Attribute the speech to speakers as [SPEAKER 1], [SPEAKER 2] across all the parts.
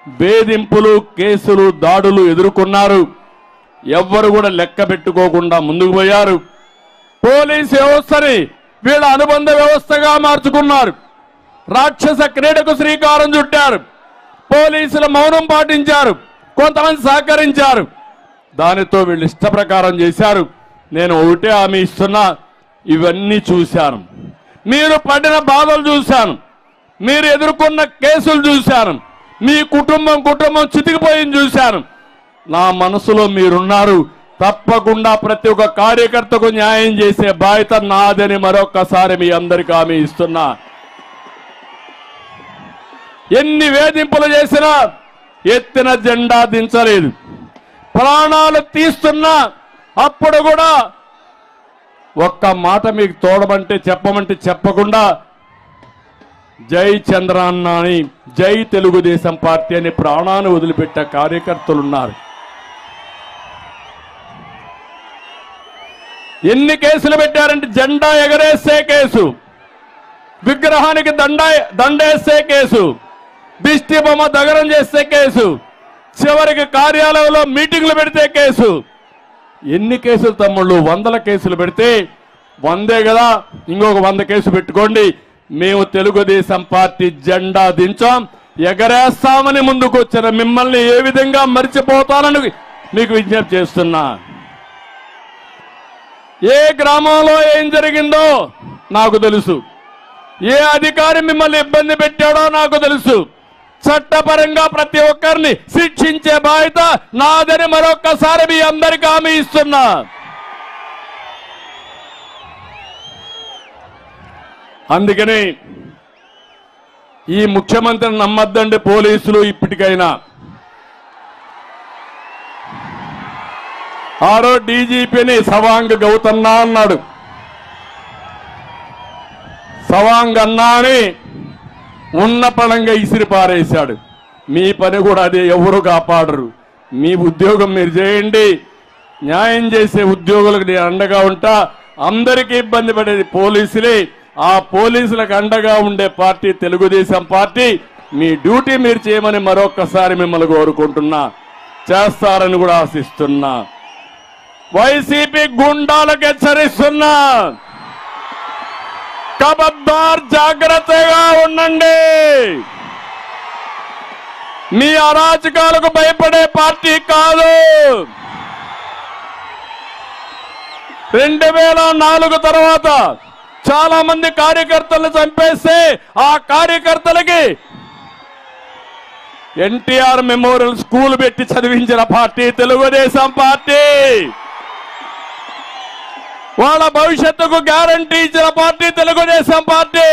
[SPEAKER 1] వేధింపులు కేసులు దాడులు ఎదుర్కొన్నారు. ఎవ్వరు కూడా లెక్క పెట్టుకోకుండా ముందుకు పోయారు. పోలీస్ వ్యవస్థని వీళ్ళ అనుబంధ వ్యవస్థగా మార్చుకున్నారు. రాక్షస క్రీడకు శ్రీకారం చుట్టారు. పోలీసుల మౌనం పాటించారు, కొంతమంది సహకరించారు. దానితో వీళ్ళు ఇష్ట ప్రకారం చేశారు. నేను ఒకటే హామీ ఇస్తున్నా, ఇవన్నీ చూశాను, మీరు పడిన బాధలు చూశాను, మీరు ఎదుర్కొన్న కేసులు చూశాను, మీ కుటుంబం చితికిపోయింది చూశాను. నా మనసులో మీరున్నారు. తప్పకుండా ప్రతి ఒక్క కార్యకర్తకు న్యాయం చేసే బాధ్యత నాదని మరొక్కసారి మీ అందరికీ హామీ ఇస్తున్నా. ఎన్ని వేధింపులు చేసినా ఎత్తిన జెండా దించలేదు. ప్రాణాలు తీస్తున్నా అప్పుడు కూడా ఒక్క మాట మీకు తోడమంటే చెప్పమంటే చెప్పకుండా జై చంద్రన్న అని, జై తెలుగుదేశం పార్టీ అని ప్రాణాన్ని వదిలిపెట్టే కార్యకర్తలున్నారు. ఎన్ని కేసులు పెట్టారంటే జెండా ఎగరేసే కేసు, విగ్రహానికి దండేసే కేసు, దిష్టి బొమ్మ దగరం చేసే కేసు, చివరికి కార్యాలయంలో మీటింగ్లు పెడితే కేసు. ఎన్ని కేసులు తమ్ముళ్ళు? 100 కేసులు పెడితే 100 కదా, ఇంకొక 100 కేసు పెట్టుకోండి. మేము తెలుగుదేశం పార్టీ జెండా దించాం, ఎగరేస్తామని ముందుకు వచ్చిన మిమ్మల్ని ఏ విధంగా మర్చిపోతానని మీకు విజ్ఞప్తి చేస్తున్నా. ఏ గ్రామంలో ఏం జరిగిందో నాకు తెలుసు, ఏ అధికారి మిమ్మల్ని ఇబ్బంది పెట్టాడో నాకు తెలుసు. చట్టపరంగా ప్రతి ఒక్కరిని శిక్షించే బాధ్యత నాదని మరొక్కసారి మీ అందరికీ హామీ ఇస్తున్నా. అందుకని ఈ ముఖ్యమంత్రిని నమ్మద్దండి పోలీసులు. ఇప్పటికైనా ఆరో డీజీపీని సవాంగ్ గౌతమ్నా అన్నాడు. సవాంగ్ అన్నా అని ఉన్న పళంగా ఇసిరి పారేశాడు. మీ పని కూడా అదే, ఎవరు కాపాడరు. మీ ఉద్యోగం మీరు చేయండి. న్యాయం చేసే ఉద్యోగులకు నేను అండగా ఉంటా. అందరికీ ఇబ్బంది పడేది పోలీసులే. ఆ పోలీసులకు అండగా ఉండే పార్టీ తెలుగుదేశం పార్టీ. మీ డ్యూటీ మీరు చేయమని మరొక్కసారి మిమ్మల్ని కోరుకుంటున్నా. చేస్తారని కూడా ఆశిస్తున్నా. వైసీపీ గుండాలకు హెచ్చరిస్తున్నా, ఖబర్దార్, జాగ్రత్తగా ఉండండి. మీ అరాచకాలకు భయపడే పార్టీ కాదు. 2004 తర్వాత చాలా మంది కార్యకర్తలను చంపేస్తే ఆ కార్యకర్తలకి ఎన్టీఆర్ మెమోరియల్ స్కూల్ పెట్టి చదివించిన పార్టీ తెలుగుదేశం పార్టీ. వాళ్ళ భవిష్యత్తుకు గ్యారంటీ ఇచ్చిన పార్టీ తెలుగుదేశం పార్టీ.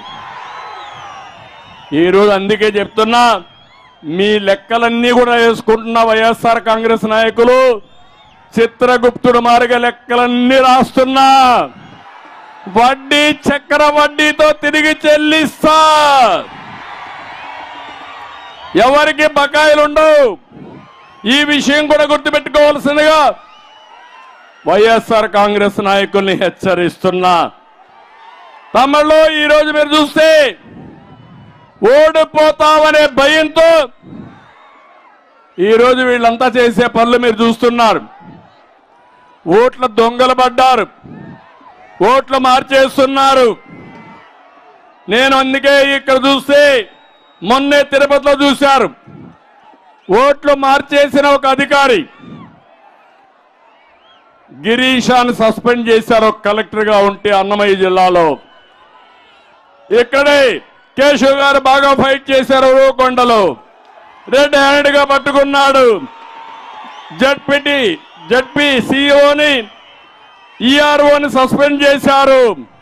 [SPEAKER 1] ఈరోజు అందుకే చెప్తున్నా, మీ లెక్కలన్నీ కూడా వేసుకుంటున్న వైఎస్ఆర్ కాంగ్రెస్ నాయకులు చిత్రగుప్తుడు మార్గ లెక్కలన్నీ రాస్తున్నా. వడ్డీ చక్ర వడ్డీతో తిరిగి చెల్లిస్తా. ఎవరికి బకాయిలుండవు. ఈ విషయం కూడా గుర్తుపెట్టుకోవాల్సిందిగా వైఎస్ఆర్ కాంగ్రెస్ నాయకుల్ని హెచ్చరిస్తున్నా. తమిళలో ఈరోజు మీరు చూస్తే ఓడిపోతామనే భయంతో ఈరోజు వీళ్ళంతా చేసే పనులు మీరు చూస్తున్నారు. ఓట్ల దొంగలు పడ్డారు, ఓట్లు మార్చేస్తున్నారు. నేను అందుకే ఇక్కడ చూస్తే మొన్నే తిరుపతిలో చూశారు, ఓట్లు మార్చేసిన ఒక అధికారి గిరీషాన్ని సస్పెండ్ చేశారు కలెక్టర్గా ఉంటే అన్నమయ్య జిల్లాలో. ఇక్కడే కేశవ్ గారు బాగా ఫైట్ చేశారు రూకొండలో, రెడ్ హ్యాండ్ గా పట్టుకున్నాడు. జడ్పీ సిఇఓని ఈఆర్ఓని సస్పెండ్ చేశారు.